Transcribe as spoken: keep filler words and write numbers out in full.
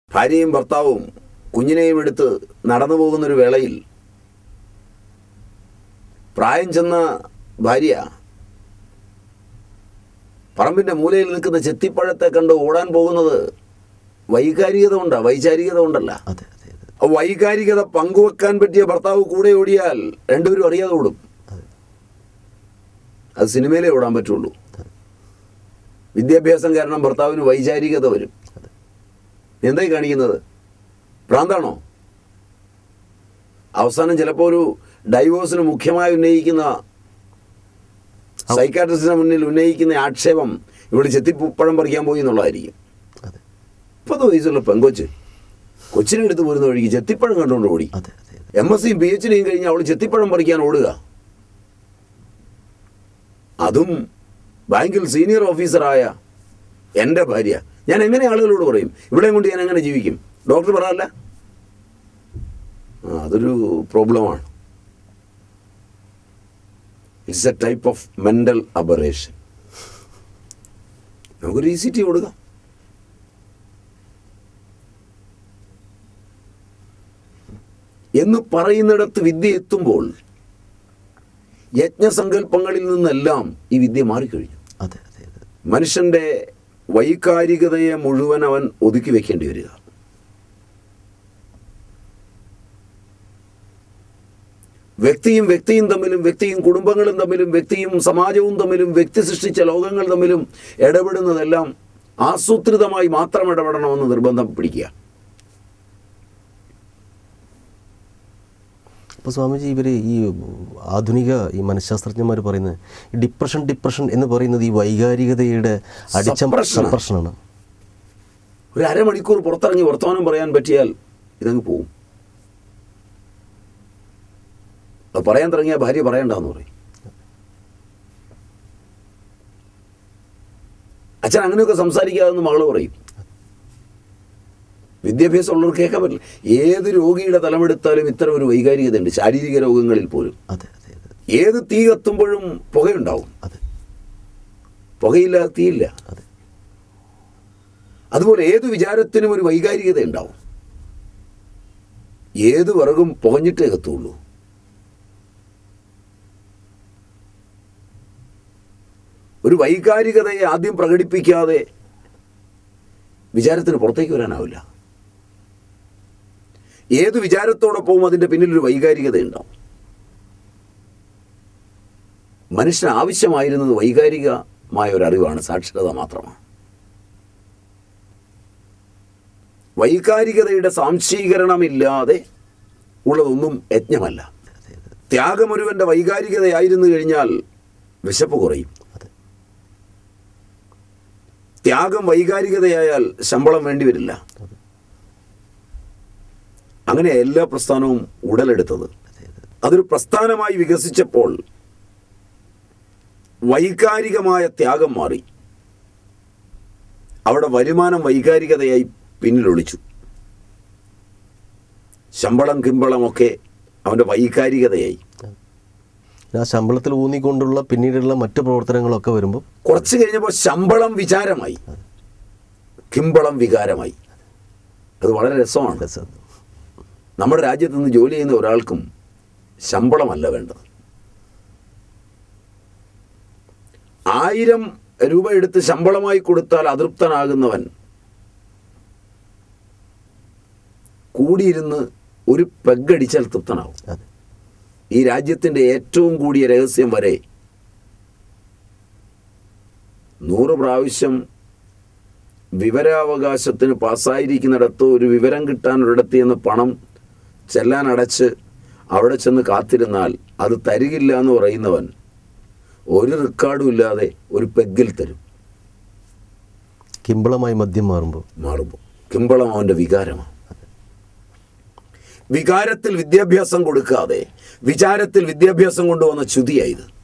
ഭാര്യയും ഭർത്താവും കുഞ്ഞിനെയും എടുത്ത് നടന്നു പോകുന്നൊരു വേളയിൽ പ്രായം ചെന്ന ഭാര്യ പറമ്പിൻ്റെ മൂലയിൽ നിൽക്കുന്ന ചെത്തിപ്പഴത്തെ കണ്ട് ഓടാൻ പോകുന്നത് വൈകാരികത കൊണ്ടാ, വൈചാരികത കൊണ്ടല്ല. വൈകാരികത പങ്കുവെക്കാൻ പറ്റിയ ഭർത്താവ് കൂടെ ഓടിയാൽ രണ്ടുപേരും അറിയാതെ ഓടും. അത് സിനിമയിലേ ഓടാൻ പറ്റുള്ളൂ. വിദ്യാഭ്യാസം കാരണം ഭർത്താവിന് വൈചാരികത വരും. എന്തായി കാണിക്കുന്നത്? ഭ്രാന്താണോ? അവസാനം ചിലപ്പോൾ ഒരു ഡൈവോഴ്സിന് മുഖ്യമായി ഉന്നയിക്കുന്ന സൈക്കാട്രിസ്റ്റിന് മുന്നിൽ ഉന്നയിക്കുന്ന ആക്ഷേപം ഇവിടെ ചെത്തിപ്പഴം പറിക്കാൻ പോയി എന്നുള്ളതായിരിക്കും. മുപ്പത് വയസ്സുള്ള പെങ്കൊച്ച് കൊച്ചിനെ എടുത്ത് പോരുന്ന വഴിക്ക് ചെത്തിപ്പഴം കണ്ടുകൊണ്ട് ഓടി. എം എസ് സിയും പി എച്ച് ഡിയും കഴിഞ്ഞ് അവൾ ചെത്തിപ്പഴം പറിക്കാൻ ഓടുക. അതും ബാങ്കിൽ സീനിയർ ഓഫീസറായ എൻ്റെ ഭാര്യ. ഞാൻ എങ്ങനെ ആളുകളോട് പറയും? ഇവിടെയും കൊണ്ട് ഞാൻ എങ്ങനെ ജീവിക്കും? ഡോക്ടർ പറയാല്ല. അതൊരു പ്രോബ്ലമാണ്. It's a type of mental aberration. നമുക്കൊരു ഇ സി ടി കൊടുക്കാം. എന്ന് പറയുന്നിടത്ത് വിദ്യ എത്തുമ്പോൾ യജ്ഞസങ്കല്പങ്ങളിൽ നിന്നെല്ലാം ഈ വിദ്യ മാറിക്കഴിഞ്ഞു. മനുഷ്യൻ്റെ വൈകാരികതയെ മുഴുവൻ അവൻ ഒതുക്കി വെക്കേണ്ടി വരിക. വ്യക്തിയും വ്യക്തിയും തമ്മിലും വ്യക്തിയും കുടുംബങ്ങളും തമ്മിലും വ്യക്തിയും സമാജവും തമ്മിലും വ്യക്തി സൃഷ്ടിച്ച ലോകങ്ങൾ തമ്മിലും ഇടപെടുന്നതെല്ലാം ആസൂത്രിതമായി മാത്രം ഇടപെടണമെന്ന് നിർബന്ധം പിടിക്കുക. അപ്പോൾ സ്വാമിജി, ഇവർ ഈ ആധുനിക ഈ മനഃശാസ്ത്രജ്ഞന്മാർ പറയുന്നത് ഡിപ്രഷൻ ഡിപ്രഷൻ എന്ന് പറയുന്നത് ഈ വൈകാരികതയുടെ അടിച്ചപ്രഷനാണ്. ഒരു അരമണിക്കൂർ പുറത്തിറങ്ങി വർത്തമാനം പറയാൻ പറ്റിയാൽ ഇതങ്ങ് പോവും. അത് പറയാൻ തുടങ്ങിയാൽ ഭാര്യ പറയണ്ടെന്ന് പറയും. അച്ഛൻ അങ്ങനെയൊക്കെ സംസാരിക്കാതെന്ന് മകള് പറയും. വിദ്യാഭ്യാസം ഉള്ളവർ കേൾക്കാൻ പറ്റില്ല. ഏത് രോഗിയുടെ തലമെടുത്താലും ഇത്തരം ഒരു വൈകാരികത ഉണ്ട്. ശാരീരിക രോഗങ്ങളിൽ പോലും ഏത് തീ കത്തുമ്പോഴും പുകയുണ്ടാവും. പുകയില്ലാതെ തീയില്ല. അതുപോലെ ഏത് വിചാരത്തിനും ഒരു വൈകാരികത ഉണ്ടാവും. ഏത് വിറകും പുകഞ്ഞിട്ടേ കത്തുള്ളൂ. ഒരു വൈകാരികതയെ ആദ്യം പ്രകടിപ്പിക്കാതെ വിചാരത്തിന് പുറത്തേക്ക് വരാനാവില്ല. ഏത് വിചാരത്തോടൊപ്പവും അതിൻ്റെ പിന്നിലൊരു വൈകാരികത ഉണ്ടാവും. മനുഷ്യന് ആവശ്യമായിരുന്നത് വൈകാരികമായ ഒരറിവാണ്, സാക്ഷരത മാത്രമാണ്. വൈകാരികതയുടെ സാംശീകരണമില്ലാതെ ഉള്ളതൊന്നും യജ്ഞമല്ല. ത്യാഗമൊരുവൻ്റെ വൈകാരികതയായിരുന്നു കഴിഞ്ഞാൽ വിശപ്പ് കുറയും. ത്യാഗം വൈകാരികതയായാൽ ശമ്പളം വേണ്ടിവരില്ല. അങ്ങനെ എല്ലാ പ്രസ്ഥാനവും ഉടലെടുത്തത്. അതൊരു പ്രസ്ഥാനമായി വികസിച്ചപ്പോൾ വൈകാരികമായ ത്യാഗം മാറി. അവിടെ വരുമാനം വൈകാരികതയായി പിന്നിലൊളിച്ചു. ശമ്പളം കിമ്പളമൊക്കെ അവൻ്റെ വൈകാരികതയായി. ആ ശമ്പളത്തിൽ ഊന്നിക്കൊണ്ടുള്ള പിന്നീടുള്ള മറ്റു പ്രവർത്തനങ്ങളൊക്കെ വരുമ്പോൾ കുറച്ച് കഴിഞ്ഞപ്പോൾ ശമ്പളം വിചാരമായി, കിമ്പളം വികാരമായി. അത് വളരെ രസമാണ്. നമ്മുടെ രാജ്യത്ത് നിന്ന് ജോലി ചെയ്യുന്ന ഒരാൾക്കും ശമ്പളമല്ല വേണ്ടത്. ആയിരം രൂപ എടുത്ത് ശമ്പളമായി കൊടുത്താൽ അതൃപ്തനാകുന്നവൻ കൂടിയിരുന്ന് ഒരു പെഗ്ഗടിച്ചാൽ തൃപ്തനാവും. ഈ രാജ്യത്തിൻ്റെ ഏറ്റവും കൂടിയ രഹസ്യം വരെ നൂറ് പ്രാവശ്യം വിവരാവകാശത്തിന് പാസ്സായിരിക്കുന്നിടത്ത് ഒരു വിവരം കിട്ടാൻ ഒരിടത്ത് പണം ചെല്ലാൻ അടച്ച് അവിടെ ചെന്ന് കാത്തിരുന്നാൽ അത് തരികില്ല എന്ന് പറയുന്നവൻ ഒരു റെക്കോർഡും ഇല്ലാതെ ഒരു പെഗ്ഗിൽ തരും. കിമ്പളമായി മദ്യം മാറുമ്പോൾ മാറുമ്പോൾ കിമ്പളം അവൻ്റെ വികാരമാണ്. വികാരത്തിൽ വിദ്യാഭ്യാസം കൊടുക്കാതെ വിചാരത്തിൽ വിദ്യാഭ്യാസം കൊണ്ടുവന്ന ചുതിയായത്.